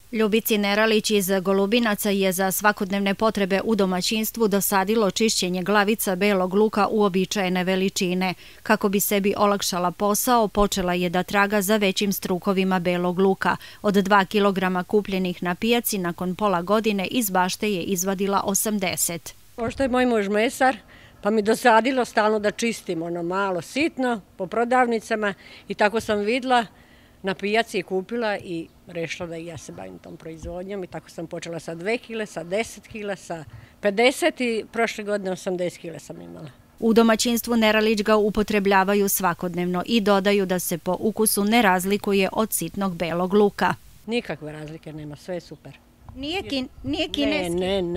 Ljubici Neralić iz Golubinaca je za svakodnevne potrebe u domaćinstvu dosadilo čišćenje glavica belog luka uobičajene veličine. Kako bi sebi olakšala posao, počela je da traga za većim strukovima belog luka. Od 2 kilograma kupljenih na pijaci, nakon pola godine iz bašte je izvadila 80. Pošto je moj muž mesar, pa mi dosadilo stalno da čistim ono malo sitno po prodavnicama i tako sam vidjela, na pijaci kupila i rešila da i ja se bavim tom proizvodnjom i tako sam počela sa 2 kile, sa 10 kila, sa 50 i prošle godine 80 kila sam imala. U domaćinstvu Neralić ga upotrebljavaju svakodnevno i dodaju da se po ukusu ne razlikuje od sitnog belog luka. Nikakve razlike nema, sve je super. Nije kineski?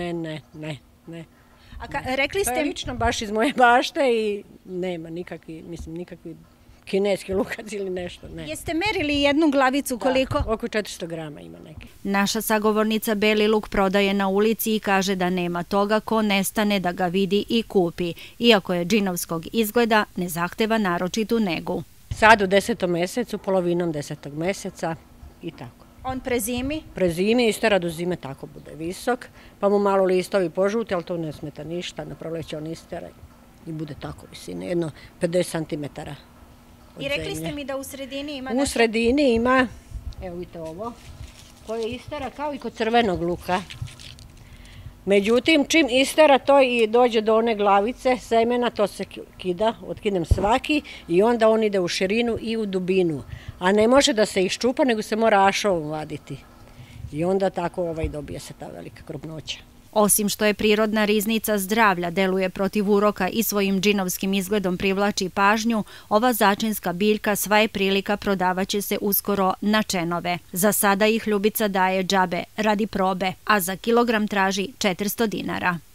Ne. Rekli ste... To je lično baš iz moje bašte i nema nikakvi kineski lukac ili nešto, ne. Jeste merili jednu glavicu koliko? Da, oko 400 grama ima neki. Naša sagovornica beli luk prodaje na ulici i kaže da nema toga ko nestane da ga vidi i kupi. Iako je džinovskog izgleda, ne zahteva naročitu negu. Sad u 10. mesecu, polovinom 10. meseca i tako. On prezimi? Prezimi, istera do zime tako bude visok, pa mu malo listovi požuti, ali to ne smeta ništa, na proleće on istera i bude tako visine, jedno 50 cm. I rekli ste mi da u sredini ima... U sredini ima, evo vidite ovo, to je istera kao i kod crvenog luka. Međutim, čim istera to i dođe do one glavice semena, to se kida, otkinem svaki i onda on ide u širinu i u dubinu. A ne može da se iščupa, nego se mora ašovom vaditi. I onda tako dobije se ta velika krupnoća. Osim što je prirodna riznica zdravlja, deluje protiv uroka i svojim džinovskim izgledom privlači pažnju, ova začinska biljka sva je prilika prodavaće se uskoro na čenove. Za sada ih Ljubica daje džabe radi probe, a za kilogram traži 400 dinara.